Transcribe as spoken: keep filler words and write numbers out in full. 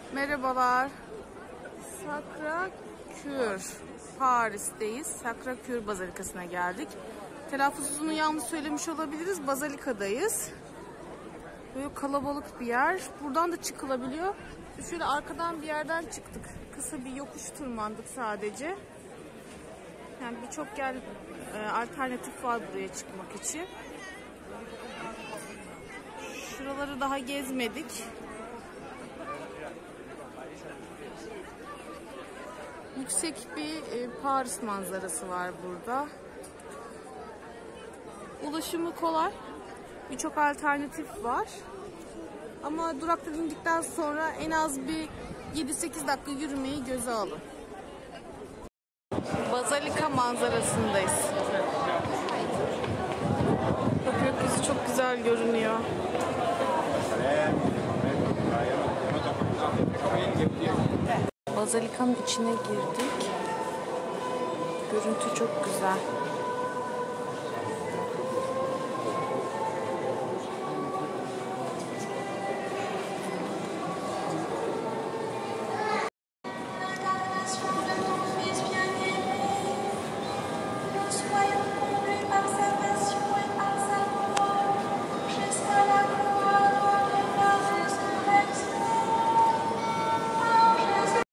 Merhabalar. Sacré-Cœur, Paris'teyiz. Sacré-Cœur Bazilikası'na geldik. Telaffuzunu yanlış söylemiş olabiliriz. Bazilikadayız. Böyle kalabalık bir yer. Buradan da çıkılabiliyor. Şöyle arkadan bir yerden çıktık. Kısa bir yokuş tırmandık sadece. Yani birçok yer e, alternatif var buraya çıkmak için. Şuraları daha gezmedik. Yüksek bir e, Paris manzarası var burada. Ulaşımı kolay. Birçok alternatif var. Ama duraktan indikten sonra en az bir yedi sekiz dakika yürümeyi göze alın. Bazilika manzarasındayız. Gökyüzü çok güzel görünüyor. Bazilikanın içine girdik. Görüntü çok güzel.